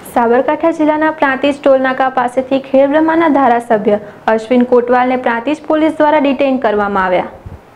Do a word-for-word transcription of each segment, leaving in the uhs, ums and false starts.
સાબરકાંઠા જિલ્લાના પ્રાંતિજ ટોલનાકા પાસેથી ખેડબ્રહ્માના ધારાસભ્ય અશ્વિન કોટવાલને પ્રાંતિજ પોલીસ દ્વારા ડિટેઇન કરવામાં આવ્યા.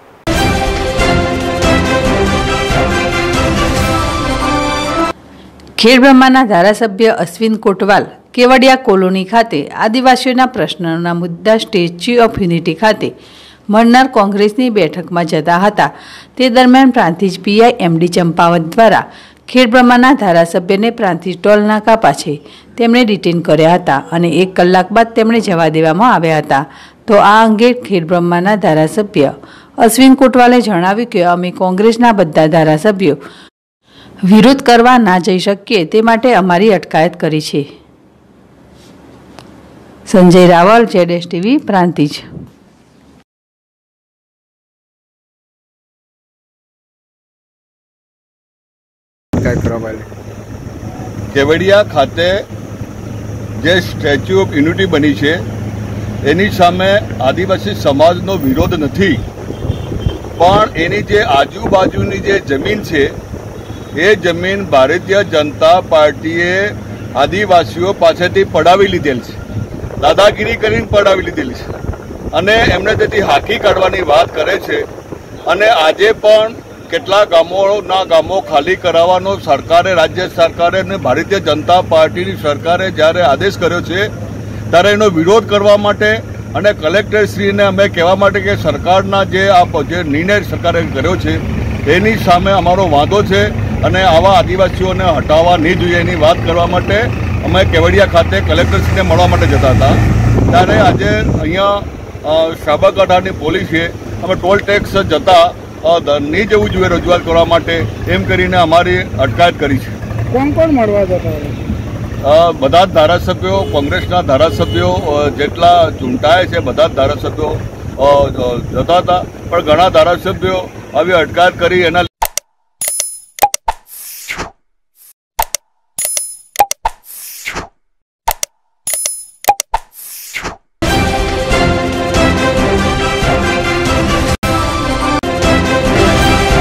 ખેડબ્રહ્માના ધારાસભ્ય અશ્વિન કોટવાલ કેવડિયા કોલોની ખાતે આદિવાસીઓના પ્રશ્નોના મુદ્દા સ્ટેચ્યુ ઓફ યુનિટી ખાતે મળનાર કોંગ્રેસની બેઠકમાં જતા હતા. તે દરમિયાન પ્રાંતિજ પીઆઈ એમડી ચંપાવત દ્વારા ખેડબ્રહ્માના ધારાસભ્યને પ્રાંતિજ ટોલનાકા પાસે તેમણે ડિટેઇન કર્યા હતા અને એક કલાક બાદ તેમણે જવા દેવામાં આવ્યા હતા. તો આ અંગે ખેડબ્રહ્માના ધારાસભ્ય અશ્વિન કોટવાલે જણાવ્યું કે અમે કોંગ્રેસના બધા ધારાસભ્યો વિરોધ કરવા ના જઈ શકીએ તે માટે અમારી અટકાયત કરી છે. સંજય રાવલ, જેડેશ ટીવી, પ્રાંતિજ. કેવડિયા ખાતે જે સ્ટેચ્યુ ઓફ યુનિટી બની છે એની સામે આદિવાસી સમાજનો વિરોધ નથી, પણ એની જે આજુબાજુની જે જમીન છે એ જમીન ભારતીય જનતા પાર્ટીએ આદિવાસીઓ પાસેથી પડાવી લીધેલ છે, દાદાગીરી કરીને પડાવી લીધેલી છે અને એમને તેથી હાંકી કાઢવાની વાત કરે છે. અને આજે પણ કેટલા ગામોના ગામો ખાલી કરાવવાનો સરકારે, રાજ્ય સરકારે અને ભારતીય જનતા પાર્ટીની સરકારે જ્યારે આદેશ કર્યો છે ત્યારે એનો વિરોધ કરવા માટે અને કલેક્ટરશ્રીને અમે કહેવા માટે કે સરકારના જે આ જે નિર્ણય સરકારે કર્યો છે એની સામે અમારો વાંધો છે અને આવા આદિવાસીઓને હટાવવા નહીં જોઈએ એની વાત કરવા માટે અમે કેવડિયા ખાતે કલેક્ટરશ્રીને મળવા માટે જતા હતા. ત્યારે આજે અહીંયા સાબરકાંઠાની પોલીસે અમે ટોલ ટેક્સ જતા નહીં જવું જોઈએ રજૂઆત કરવા માટે એમ કરીને અમારી અટકાયત કરી છે. કોણ કોણ મળવા જતા? બધા જ ધારાસભ્યો, કોંગ્રેસના ધારાસભ્યો જેટલા ચૂંટાયા છે બધા જ ધારાસભ્યો જતા હતા, પણ ઘણા ધારાસભ્યો આવી અટકાયત કરી એના